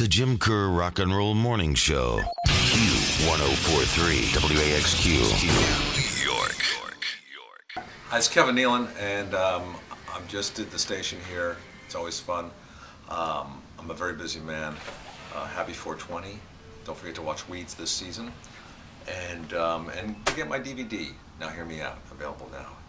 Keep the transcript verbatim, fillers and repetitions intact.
The Jim Kerr Rock and Roll Morning Show. Q one oh four point three W A X Q. New York. Hi, it's Kevin Nealon, and um, I just did the station here. It's always fun. Um, I'm a very busy man. Uh, happy four twenty. Don't forget to watch Weeds this season. And, um, and to get my D V D, Now Hear Me Out, available now.